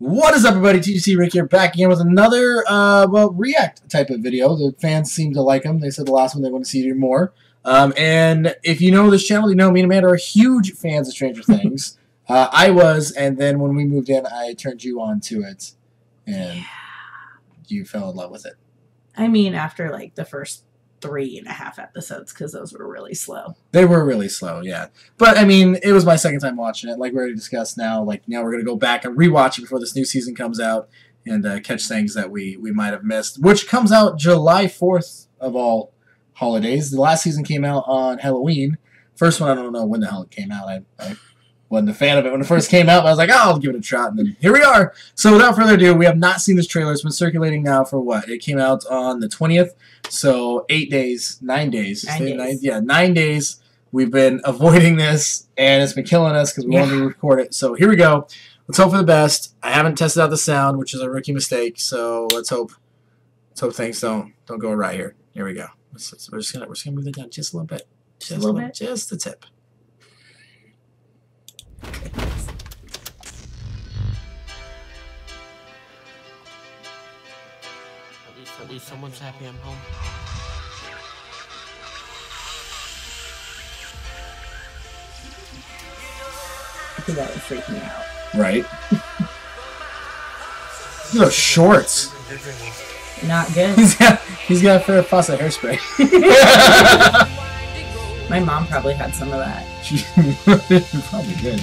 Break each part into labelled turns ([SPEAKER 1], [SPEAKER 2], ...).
[SPEAKER 1] What is up, everybody? TGT Rick here, back again with another, well, react type of video. The fans seem to like them. They said the last one they want to see you do more. And if you know this channel, you know me and Amanda are huge fans of Stranger Things. I was, and then when we moved in, I turned you on to it, and you fell in love with it.
[SPEAKER 2] I mean, after like the first 3.5 episodes, because those were really slow.
[SPEAKER 1] They were really slow, yeah. But, I mean, it was my second time watching it. Like we already discussed now, like now we're going to go back and rewatch it before this new season comes out and catch things that we might have missed, which comes out July 4th of all holidays. The last season came out on Halloween. First one, I don't know when the hell it came out. I wasn't a fan of it when it first came out, but I was like, oh, I'll give it a shot, and then here we are. So without further ado, we have not seen this trailer. It's been circulating now for what? It came out on the 20th, so 9 days. 9 days. 9 days. We've been avoiding this, and it's been killing us because we wanted to record it. So here we go. Let's hope for the best. I haven't tested out the sound, which is a rookie mistake, so let's hope things don't go right here. Here we go. We're just gonna move it down just a little bit. Just a little bit. Just the tip.
[SPEAKER 3] At least someone's happy I'm home.
[SPEAKER 2] I think that would freak me out.
[SPEAKER 1] Right. Look at those shorts.
[SPEAKER 2] Not good.
[SPEAKER 1] He's got a fair fuss of hairspray.
[SPEAKER 2] My mom probably had some of that.
[SPEAKER 1] She probably did.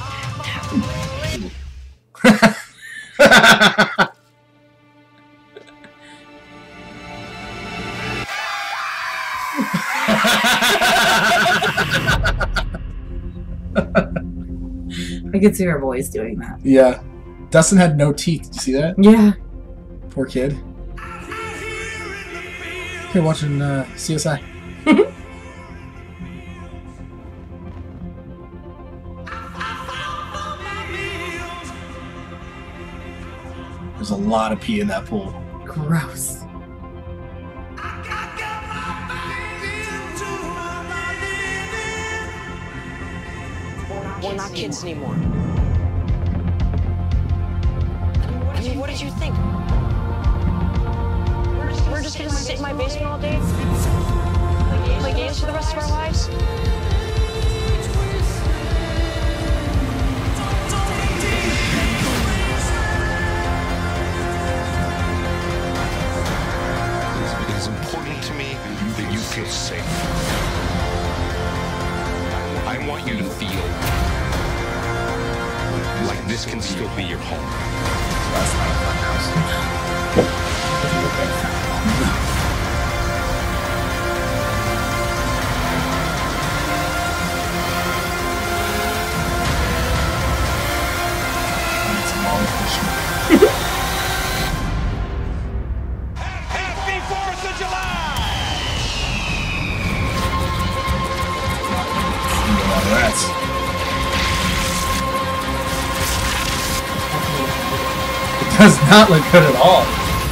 [SPEAKER 2] I could see her voice doing that.
[SPEAKER 1] Yeah. Dustin had no teeth. Did you see that?
[SPEAKER 2] Yeah.
[SPEAKER 1] Poor kid. Here watching CSI. There's a lot of pee in that pool.
[SPEAKER 2] Gross.
[SPEAKER 3] We're not kids anymore. I mean, what did you think? We're just gonna sit in my basement all day? Play games for the rest of our lives?
[SPEAKER 4] It is important to me that you feel safe. I want you to feel like this can still be your home.
[SPEAKER 1] That's not a fun house.
[SPEAKER 4] Happy 4th of July!
[SPEAKER 1] It does not look good at all.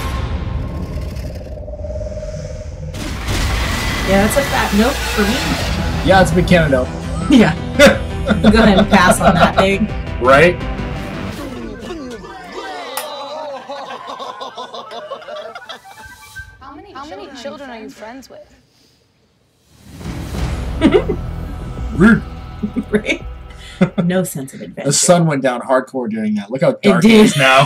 [SPEAKER 2] Yeah, that's a fat nope for me.
[SPEAKER 1] Yeah, it's a big Canada.
[SPEAKER 2] Yeah. Go ahead and pass on that thing.
[SPEAKER 1] Right?
[SPEAKER 5] How many children are you friends with?
[SPEAKER 1] Rude.
[SPEAKER 2] Right? No sense of adventure.
[SPEAKER 1] The sun went down hardcore doing that. Look how dark it is now.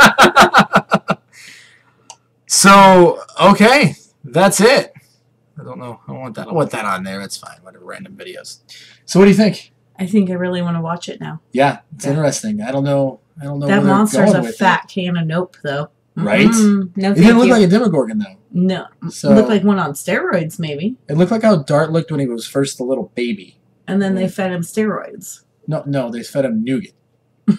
[SPEAKER 1] So, okay. That's it. I don't know. I don't want that. I don't want that on there. It's fine. Whatever. Random videos. So what do you think?
[SPEAKER 2] I think I really want to watch it now.
[SPEAKER 1] Yeah, it's interesting. I don't know.
[SPEAKER 2] That monster's a fat can of nope, though.
[SPEAKER 1] Right?
[SPEAKER 2] No,
[SPEAKER 1] it didn't look like a Demogorgon, though.
[SPEAKER 2] No.
[SPEAKER 1] So,
[SPEAKER 2] it looked like one on steroids, maybe.
[SPEAKER 1] It looked like how Dart looked when he was first a little baby.
[SPEAKER 2] And then they fed him steroids.
[SPEAKER 1] No, they fed him nougat.
[SPEAKER 2] I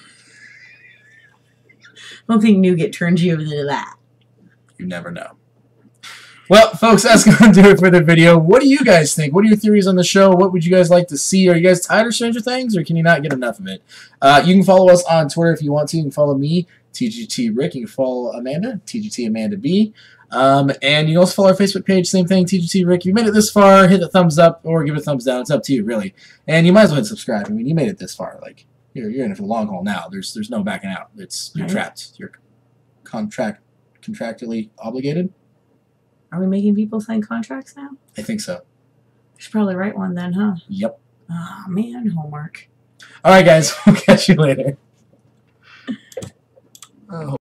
[SPEAKER 2] don't think nougat turns you into that.
[SPEAKER 1] You never know. Well, folks, that's going to do it for the video. What do you guys think? What are your theories on the show? What would you guys like to see? Are you guys tired of Stranger Things, or can you not get enough of it? You can follow us on Twitter if you want to. You can follow me, TGT Rick. You can follow Amanda, TgtAmanda B. And you can also follow our Facebook page, same thing, TGT Rick. If you made it this far, hit the thumbs up or give it a thumbs down. It's up to you, really. And you might as well hit subscribe. I mean, you made it this far. Like, You're in it for the long haul now. There's no backing out. You're
[SPEAKER 2] Right.
[SPEAKER 1] trapped. You're contractually obligated.
[SPEAKER 2] Are we making people sign contracts now?
[SPEAKER 1] I think so.
[SPEAKER 2] We should probably write one then, huh?
[SPEAKER 1] Yep.
[SPEAKER 2] Oh, man, homework.
[SPEAKER 1] All right, guys. We'll catch you later.